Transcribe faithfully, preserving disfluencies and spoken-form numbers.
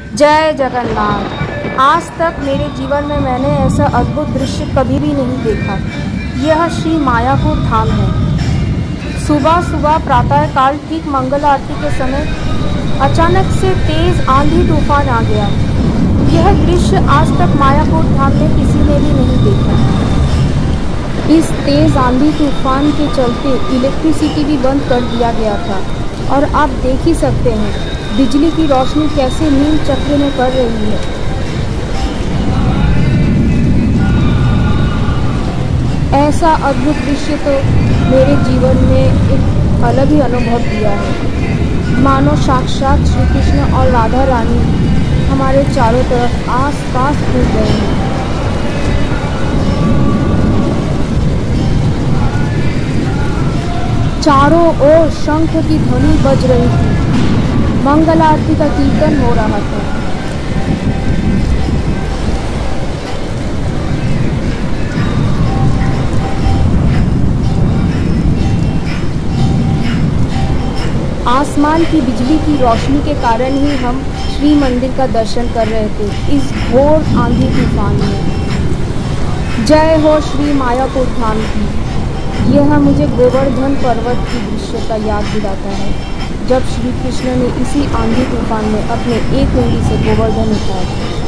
जय जगन्नाथ। आज तक मेरे जीवन में मैंने ऐसा अद्भुत दृश्य कभी भी नहीं देखा। यह श्री मायापुर धाम है। सुबह सुबह प्रातः काल ठीक मंगल आरती के समय अचानक से तेज आंधी तूफान आ गया। यह दृश्य आज तक मायापुर धाम में किसी ने भी नहीं देखा। इस तेज आंधी तूफान के चलते इलेक्ट्रिसिटी भी बंद कर दिया गया था और आप देख ही सकते हैं बिजली की रोशनी कैसे नील चक्र में कर रही है। ऐसा अद्भुत दृश्य तो मेरे जीवन में एक अलग ही अनुभव दिया है। मानो साक्षात श्री कृष्ण और राधा रानी हमारे चारों तरफ आस पास घूम रहे हैं। चारों ओर शंख की ध्वनि बज रही थी। मंगल आरती का कीर्तन हो रहा था। आसमान की बिजली की रोशनी के कारण ही हम श्री मंदिर का दर्शन कर रहे थे इस घोर आंधी तूफान में। जय हो श्री मायापुर धाम की। यह मुझे गोवर्धन पर्वत की दृश्य का याद दिलाता है, जब श्री कृष्ण ने इसी आंधी तूफान में अपने एक उंगली से गोवर्धन उठाया।